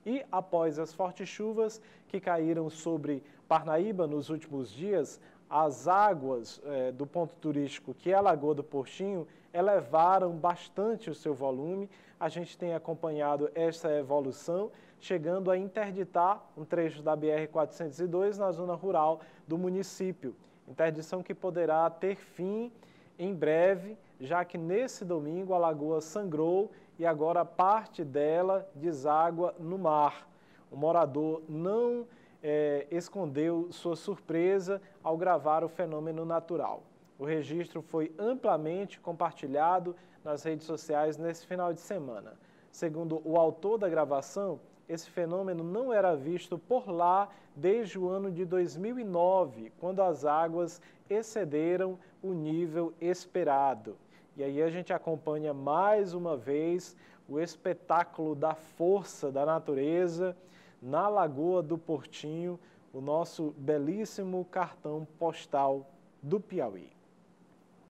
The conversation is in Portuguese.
E após as fortes chuvas que caíram sobre Parnaíba nos últimos dias, as águas do ponto turístico, que é a Lagoa do Portinho, elevaram bastante o seu volume. A gente tem acompanhado essa evolução, chegando a interditar um trecho da BR-402 na zona rural do município. Interdição que poderá ter fim em breve, já que nesse domingo a lagoa sangrou e agora parte dela deságua no mar. O morador não escondeu sua surpresa ao gravar o fenômeno natural. O registro foi amplamente compartilhado nas redes sociais nesse final de semana. Segundo o autor da gravação, esse fenômeno não era visto por lá desde o ano de 2009, quando as águas excederam o nível esperado. E aí a gente acompanha mais uma vez o espetáculo da força da natureza na Lagoa do Portinho, o nosso belíssimo cartão postal do Piauí.